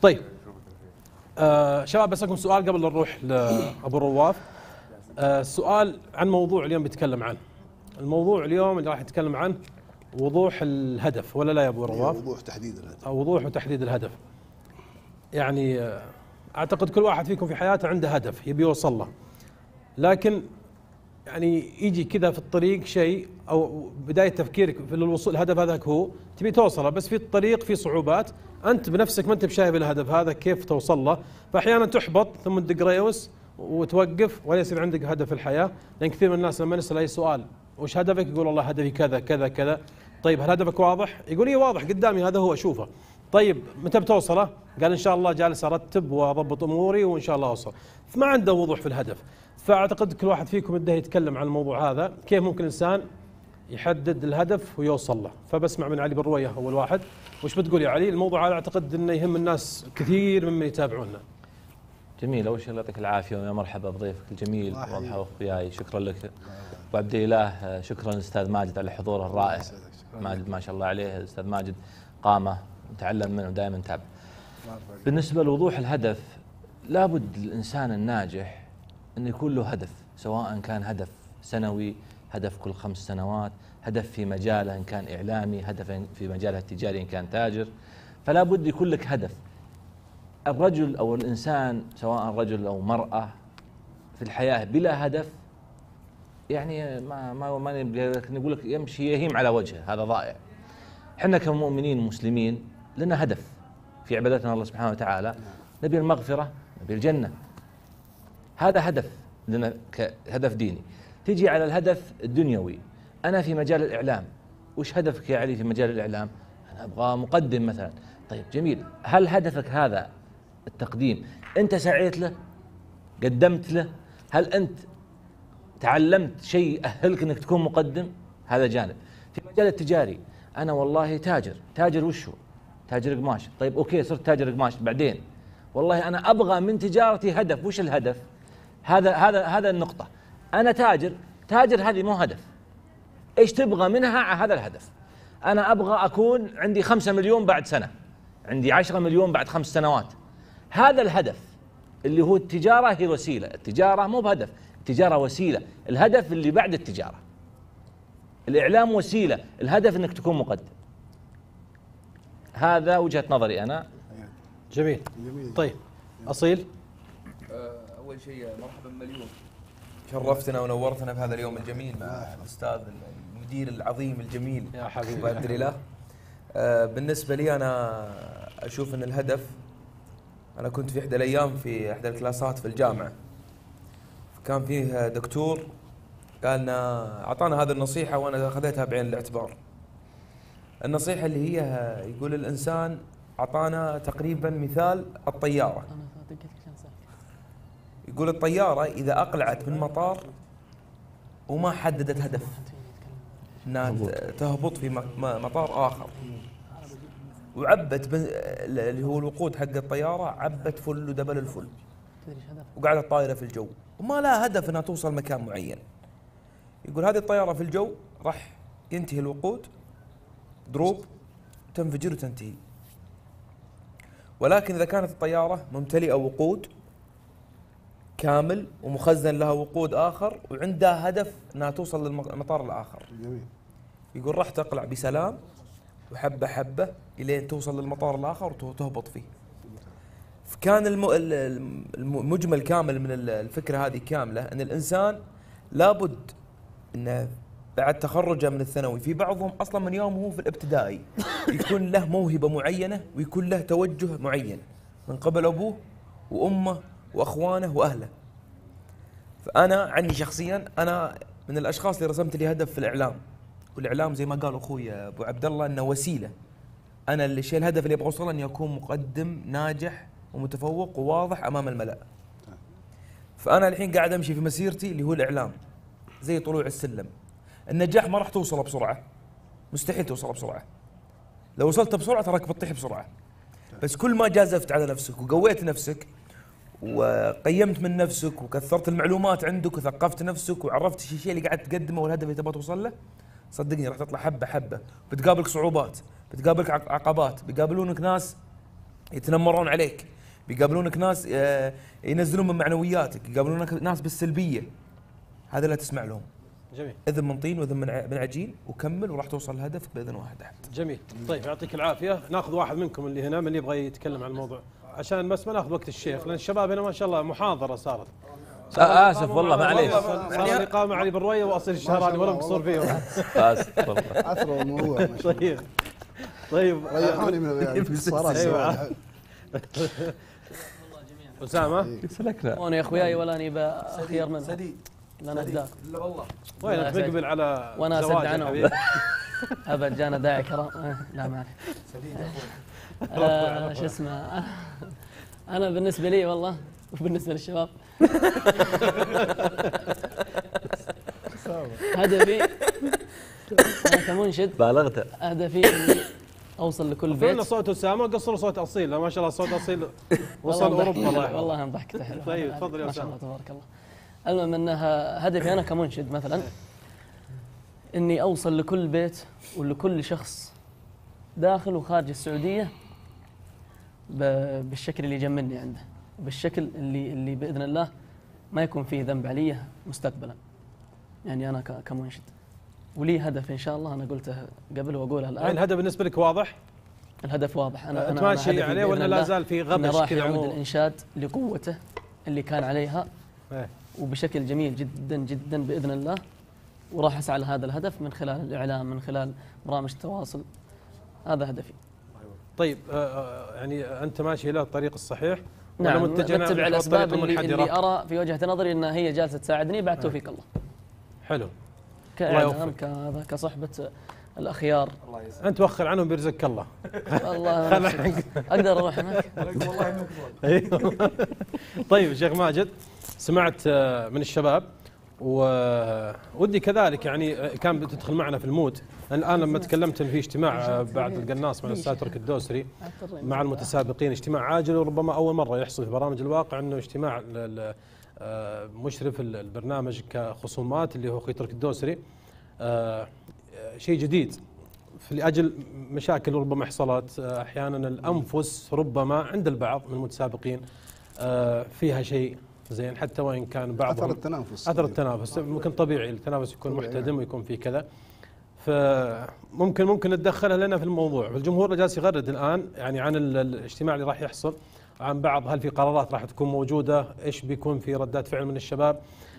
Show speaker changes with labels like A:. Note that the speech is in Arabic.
A: طيب شباب، بس لكم سؤال قبل نروح لأبو رواف. السؤال عن موضوع اليوم بيتكلم عنه. الموضوع اليوم اللي راح يتكلم عنه وضوح الهدف، ولا لا يا أبو رواف؟
B: وضوح تحديد الهدف.
A: وضوح وتحديد الهدف. يعني أعتقد كل واحد فيكم في حياته عنده هدف يبي يوصل له، لكن يعني يجي كذا في الطريق شيء أو بداية تفكيرك في الوصول الهدف هذاك هو تبي توصله، بس في الطريق في صعوبات، أنت بنفسك ما أنت بشايف الهدف هذا كيف توصل له، فأحيانا تحبط ثم تدق ريوس وتوقف ولا يصير عندك هدف في الحياة. لأن كثير من الناس لما نسأل أي سؤال وش هدفك يقول والله هدفي كذا كذا كذا. طيب هل هدفك واضح؟ يقول لي واضح قدامي هذا هو أشوفه. طيب متى بتوصله؟ قال إن شاء الله جالس أرتب وأضبط أموري وإن شاء الله أوصل. فما عنده وضوح في الهدف. فأعتقد كل واحد فيكم بده يتكلم عن الموضوع هذا، كيف ممكن الإنسان يحدد الهدف ويوصل له. فبسمع من علي بن رويه أول واحد، وش بتقول يا علي؟ الموضوع هذا أعتقد أنه يهم الناس كثير ممن يتابعونا.
C: جميل. أول شيء الله يعطيك العافية ويا مرحبا بضيفك الجميل ومرحبا أخوياي، شكرا لك. وعبد الله شكرا أستاذ ماجد على حضوره الرائع. ماجد ما شاء الله عليه، أستاذ ماجد قامة نتعلم منه دائما نتابع. بالنسبة لوضوح الهدف، لابد الإنسان الناجح أن يكون له هدف، سواء كان هدف سنوي، هدف كل 5 سنوات، هدف في مجاله إن كان إعلامي، هدف في مجاله التجاري إن كان تاجر. فلا بد يكون لك هدف. الرجل أو الإنسان سواء رجل أو مرأة في الحياة بلا هدف يعني ما نقول لك يمشي يهيم على وجهه، هذا ضائع. احنا كمؤمنين مسلمين لنا هدف في عبادتنا الله سبحانه وتعالى، نبي المغفرة، نبي الجنة، هذا هدف لنا كهدف ديني. تجي على الهدف الدنيوي، أنا في مجال الإعلام، وش هدفك يا علي في مجال الإعلام؟ أنا أبغى مقدم مثلا. طيب جميل، هل هدفك هذا التقديم أنت سعيت له؟ قدمت له؟ هل أنت تعلمت شيء أهلك أنك تكون مقدم؟ هذا جانب. في مجال التجاري، أنا والله تاجر وشو؟ تاجر قماش. طيب أوكي صرت تاجر قماش، بعدين والله أنا أبغى من تجارتي هدف. وش الهدف؟ هذا النقطة. أنا تاجر هذه مو هدف. إيش تبغى منها على هذا الهدف؟ أنا أبغى أكون عندي 5 مليون بعد سنة، عندي 10 مليون بعد 5 سنوات. هذا الهدف اللي هو التجارة هي وسيلة، التجارة مو بهدف، التجارة وسيلة. الهدف اللي بعد التجارة. الإعلام وسيلة، الهدف أنك تكون مقدم. هذا وجهة نظري أنا.
A: جميل. طيب أصيل،
D: أول شيء مرحبا مليون، شرفتنا ونورتنا في هذا اليوم الجميل مع الأستاذ المدير العظيم الجميل
A: يا حبيبي
D: أبو عبد الإله. بالنسبة لي أنا أشوف أن الهدف، أنا كنت في إحدى الأيام في إحدى الكلاسات في الجامعة، كان فيه دكتور قالنا أعطانا هذه النصيحة وأنا أخذتها بعين الاعتبار. النصيحة اللي هي يقول الإنسان، أعطانا تقريبا مثال الطيارة. يقول الطيارة إذا أقلعت من مطار وما حددت هدف أنها تهبط في مطار آخر، وعبت اللي هو الوقود حق الطيارة، عبت فل ودبل الفل وقعدت طايرة في الجو وما لها هدف أنها توصل مكان معين. يقول هذه الطيارة في الجو راح ينتهي الوقود، دروب، تنفجر وتنتهي. ولكن إذا كانت الطيارة ممتلئة وقود كامل ومخزن لها وقود آخر وعندها هدف أنها توصل للمطار الآخر، يقول راح تقلع بسلام وحبة حبة إلين توصل للمطار الآخر وتهبط فيه. فكان المجمل كامل من الفكرة هذه كاملة أن الإنسان لابد أنه بعد تخرجه من الثانوي، في بعضهم أصلا من يوم هو في الابتدائي يكون له موهبة معينة ويكون له توجه معين من قبل أبوه وأمه وأخوانه وأهله. فأنا عني شخصيا، أنا من الأشخاص اللي رسمت لي هدف في الإعلام، والإعلام زي ما قال أخوي أبو عبد الله أنه وسيلة. أنا الشيء الهدف اللي أبغى أوصله أن يكون مقدم ناجح ومتفوق وواضح أمام الملأ. فأنا الحين قاعد أمشي في مسيرتي اللي هو الإعلام، زي طلوع السلم. النجاح ما راح توصله بسرعة، مستحيل توصله بسرعة. لو وصلت بسرعة تراك بتطيح بسرعة. بس كل ما جازفت على نفسك وقويت نفسك وقيمت من نفسك وكثرت المعلومات عندك وثقفت نفسك وعرفت الشيء اللي قاعد تقدمه والهدف اللي تبغى توصل له، صدقني راح تطلع حبة حبة. بتقابلك صعوبات، بتقابلك عقبات، بيقابلونك ناس يتنمرون عليك، بيقابلونك ناس ينزلون من معنوياتك، يقابلونك ناس بالسلبيه، هذا لا تسمع لهم.
A: جميل.
D: اذن من طين واذن من عجين، وكمل وراح توصل لهدفك باذن واحد احد.
A: جميل. طيب يعطيك العافيه. ناخذ واحد منكم اللي هنا من اللي يبغى يتكلم عن الموضوع عشان بس ما ناخذ وقت الشيخ، لان الشباب هنا ما شاء الله محاضره صارت.
C: اسف والله معليش.
A: صار الإقامة علي بالرويه واصل الشهراني ولا مقصور فيه.
C: اسف والله.
B: عثروا الموضوع ما شاء الله.
A: طيب
B: ريحوني من الصراحه.
A: ايوه. اسامه
C: سلكنا.
E: وانا يا اخوياي ولا اني باخير منه.
D: سديد.
E: لا نهداك.
D: لا والله.
A: وينك مقبل على
E: وانا اسد
A: زواج يا
E: عنهم.
A: حبيبي؟
E: ابد جانا داعي كرام. لا ما عليك.
D: سديد يا اخوي.
E: شو اسمه، انا بالنسبه لي والله وبالنسبه للشباب هدفي انا كمنشد
C: بالغت.
E: هدفي اني اوصل لكل
A: فين
E: بيت.
A: صوت اسامه قصروا صوت اصيل، ما شاء الله صوت اصيل وصل
E: والله
A: اوروبا. الله يحفظه.
E: والله انا ضحكته حلو.
A: طيب تفضل يا
E: ما شاء
A: اسامه.
E: الله تبارك الله. المهم انها هدفي انا كمنشد مثلا اني اوصل لكل بيت ولكل شخص داخل وخارج السعوديه بالشكل اللي يجملني عنده، بالشكل اللي باذن الله ما يكون فيه ذنب علي مستقبلا. يعني انا كمنشد ولي هدف ان شاء الله، انا قلته قبل واقولها الان.
A: يعني الهدف بالنسبه لك واضح؟
E: الهدف واضح. انا
A: انت ماشي
E: هدفي
A: عليه
E: بإذن
A: ولا
E: الله
A: لا زال في
E: إنه
A: غبش
E: راح
A: كذا؟
E: يعود الانشاد لقوته اللي كان عليها
A: إيه.
E: وبشكل جميل جدا جدا باذن الله، وراح اسعى لهذا الهدف من خلال الاعلام، من خلال برامج التواصل. هذا هدفي.
A: طيب يعني انت ماشي الى الطريق الصحيح؟
E: نعم،
A: متجه
E: متبع الاسباب اللي ارى في وجهه نظري انها هي جالسه تساعدني بعد توفيق الله.
A: حلو.
E: كاعلام كصحبه الاخيار.
A: انت وخر عنهم بيرزقك الله.
E: والله اقدر اروح هناك.
A: ايوه. طيب شيخ ماجد، سمعت من الشباب ودي كذلك يعني كان بتدخل معنا في المود. الان لما تكلمت ان في اجتماع بعد القناص مع الاستاذ ترك الدوسري مع المتسابقين، اجتماع عاجل وربما اول مره يحصل في برامج الواقع انه اجتماع مشرف البرنامج كخصومات اللي هو اخوي ترك الدوسري، شيء جديد لاجل مشاكل ربما حصلت احيانا الانفس ربما عند البعض من المتسابقين فيها شيء زين، حتى وان كان بعضهم اثر التنافس ممكن طبيعي التنافس يكون محتدم ويكون في كذا، فممكن نتدخلها لنا في الموضوع. الجمهور اللي جالس يغرد الان يعني عن الاجتماع اللي راح يحصل، عن بعض هل في قرارات راح تكون موجوده، ايش بيكون في ردات فعل من الشباب.